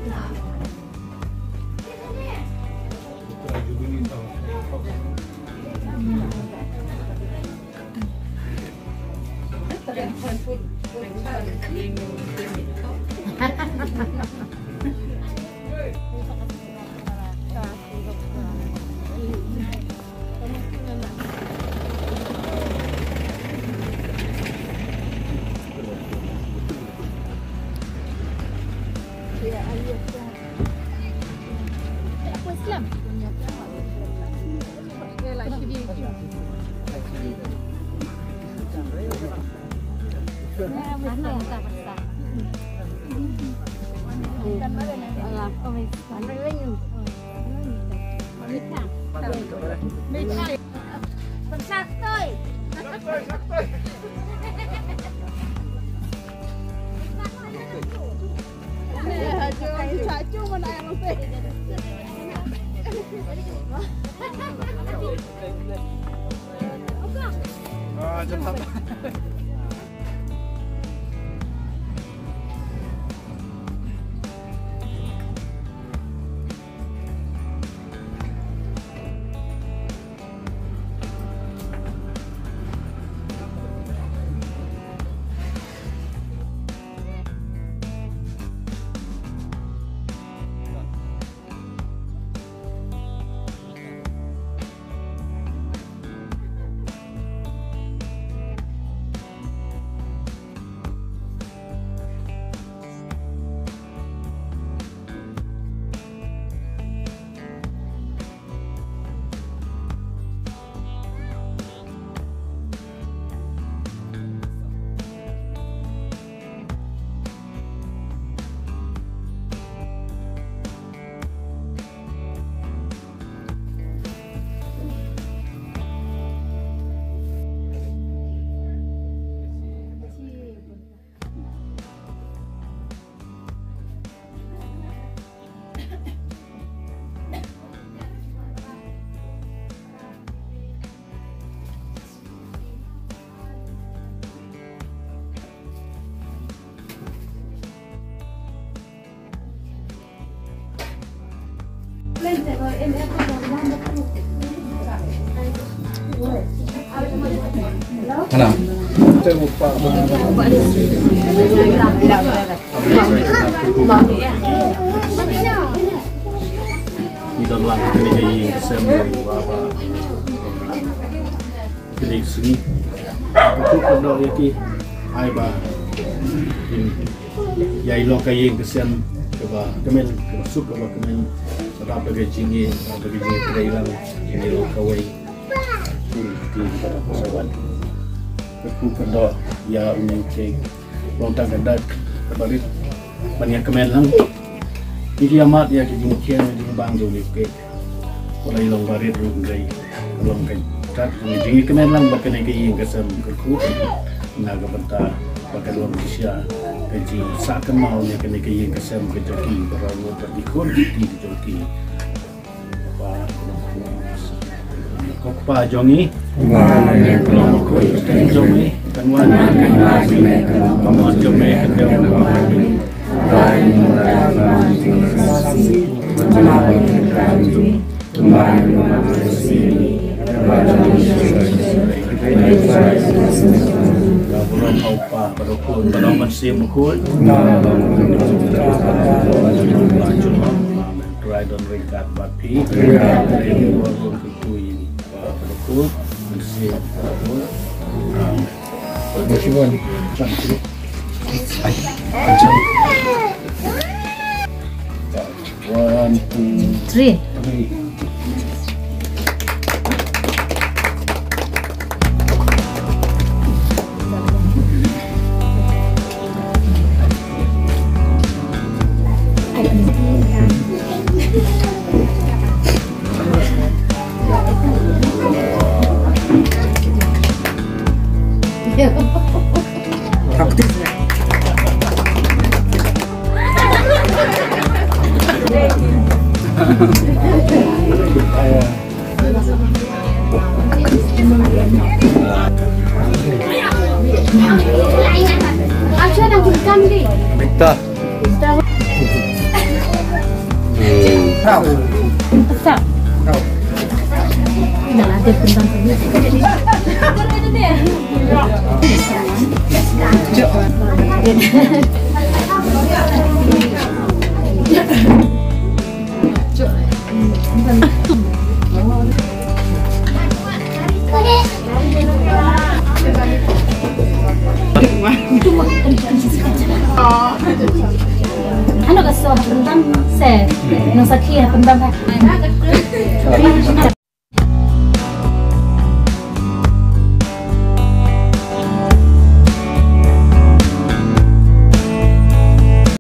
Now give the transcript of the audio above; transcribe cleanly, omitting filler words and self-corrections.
Islam. Mana? Kita lang kini kesembuhan bapa. Kini sini. Aku kalau yaki, ay ba? Yai lokay kesem, keba kemen masuk keba kemen. Sebab bagi jingi terhilang ini lokawai. Di pada pesawat. Aku kalau ya unik lontang kendak kembali banyak kemen lang. Ini amat ya di mungkin di bang tu ni ke. Kalau ilong barit rungai, kalau kan kat ini kemen lang bahkan ini kesem kerku, naga benta bahkan orang Malaysia kaji seakan mau ni kena ini kesem kejoki berawu berdikun di joki. Kokpa jongi, jongi, kanwan, paman jongi, Belum apa berukun, belum bersih mukul. Try don ringkat bapi, berukun kekui, berukun bersih mukul. Bersyukur. One, two, three. Aktifnya. Action, aku rekam ni. Betul. Tahu. Besar. Tahu. Dah lah, dia pendam sendiri. Ano gusto? Pendam? Sir, nung sakya, pendam ka?